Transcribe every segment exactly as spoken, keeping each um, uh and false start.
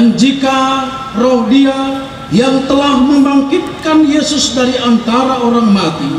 Dan jika roh Dia yang telah membangkitkan Yesus dari antara orang mati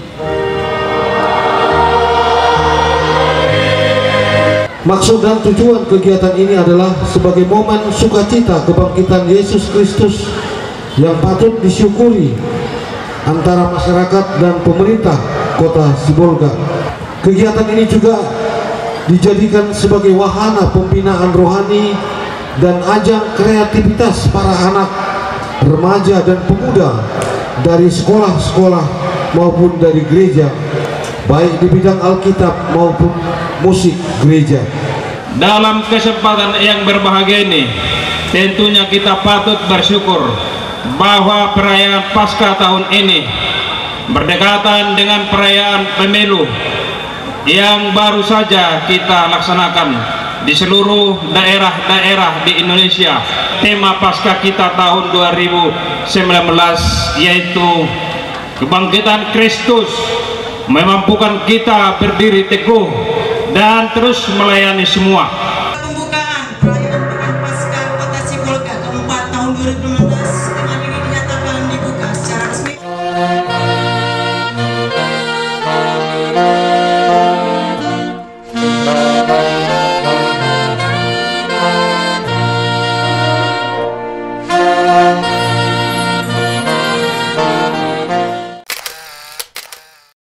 Maksud dan tujuan kegiatan ini adalah sebagai momen sukacita kebangkitan Yesus Kristus yang patut disyukuri antara masyarakat dan pemerintah Kota Sibolga. Kegiatan ini juga dijadikan sebagai wahana pembinaan rohani dan ajang kreativitas para anak, remaja dan pemuda dari sekolah-sekolah maupun dari gereja, baik di bidang Alkitab maupun musik gereja. Dalam kesempatan yang berbahagia ini, tentunya kita patut bersyukur bahwa perayaan Paskah tahun ini berdekatan dengan perayaan pemilu yang baru saja kita laksanakan di seluruh daerah-daerah di Indonesia. Tema Paskah kita tahun dua ribu sembilan belas yaitu kebangkitan Kristus memampukan kita berdiri teguh dan terus melayani semua. Pembukaan perayaan Paskah Kota Sibolga keempat tahun dua ribu